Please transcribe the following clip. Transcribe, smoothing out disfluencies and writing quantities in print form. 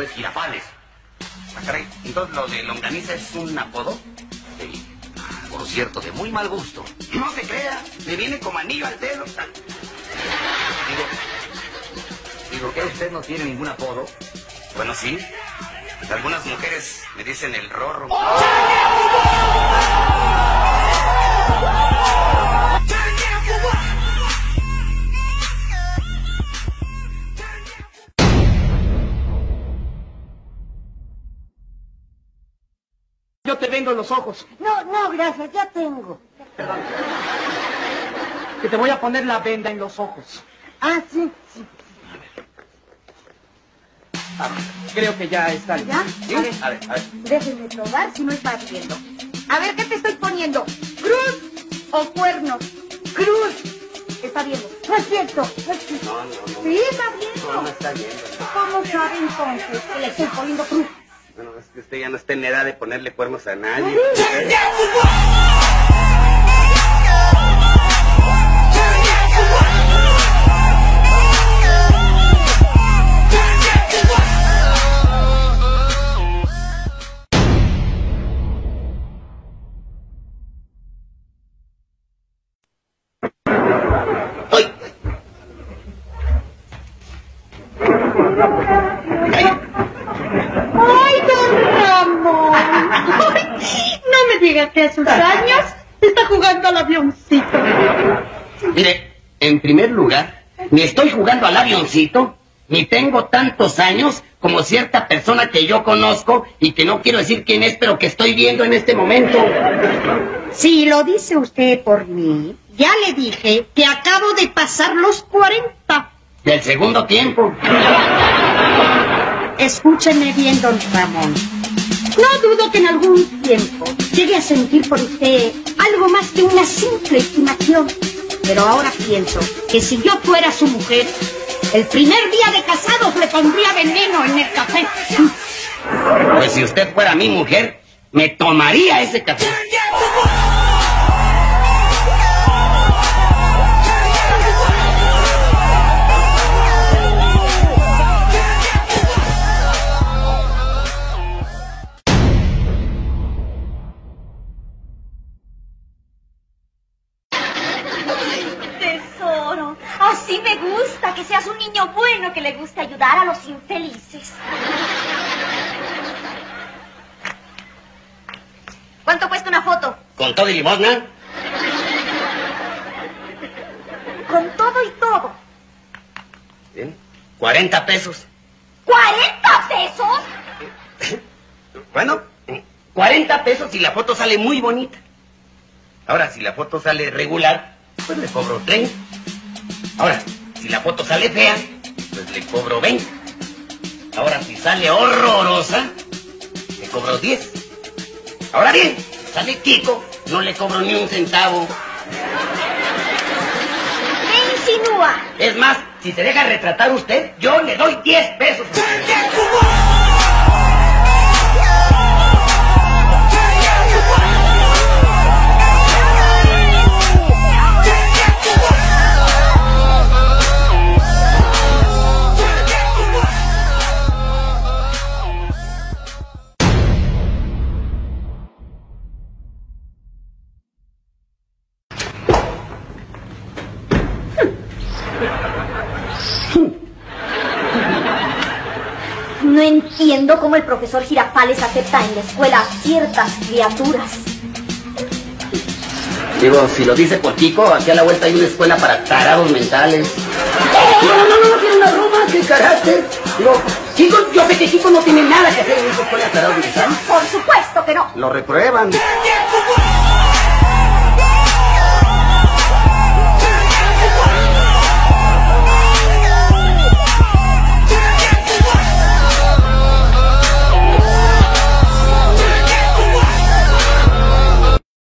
es Girafales. Ah, caray, entonces lo de longaniza es un apodo. Sí. Por cierto, de muy mal gusto. No se crea, me viene como anillo al dedo. Digo que usted no tiene ningún apodo. Bueno, sí. Algunas mujeres me dicen el Rorro. Yo te vendo los ojos. No, gracias, ya tengo. Perdón. Que te voy a poner la venda en los ojos. Ah, sí. Ah, creo que ya está listo. ¿Ya? ¿Sí? A ver. Déjenme probar si no está viendo. A ver, ¿qué te estoy poniendo? ¿Cruz o cuernos? Cruz. Está viendo. No es cierto. No. Sí, está viendo. No está viendo. ¿Cómo sabe entonces que le estoy poniendo cruz? Bueno, es que usted ya no está en edad de ponerle cuernos a nadie. ¡Ay, don Ramón! Ay, no me diga que a sus años está jugando al avioncito. Mire, en primer lugar, ni estoy jugando al avioncito, ni tengo tantos años como cierta persona que yo conozco y que no quiero decir quién es, pero que estoy viendo en este momento. Si lo dice usted por mí, ya le dije que acabo de pasar los 40. Del segundo tiempo. Escúcheme bien, don Ramón. No dudo que en algún tiempo llegue a sentir por usted algo más que una simple estimación. Pero ahora pienso que si yo fuera su mujer, el primer día de casados le pondría veneno en el café. Pues si usted fuera mi mujer, me tomaría ese café. Tesoro, así me gusta, que seas un niño bueno que le guste ayudar a los infelices. ¿Cuánto cuesta una foto? ¿Con todo y limosna? Con todo y todo. Bien. 40 pesos. ¿40 pesos? Bueno, 40 pesos y la foto sale muy bonita. Ahora, si la foto sale regular, pues le cobro 30. Ahora, si la foto sale fea, pues le cobro 20. Ahora, si sale horrorosa, le cobro 10. Ahora bien, si sale Kiko, no le cobro ni un centavo. ¿Qué insinúa? Es más, si se deja retratar usted, yo le doy 10 pesos. No entiendo cómo el profesor Girafales acepta en la escuela a ciertas criaturas. Digo, si lo dice por Kiko, aquí a la vuelta hay una escuela para tarados mentales. No quiero una broma, qué carácter. Digo, Kiko, yo sé que Kiko no tiene nada que hacer en esa escuela de tarados mentales. Por supuesto que no. Lo reprueban.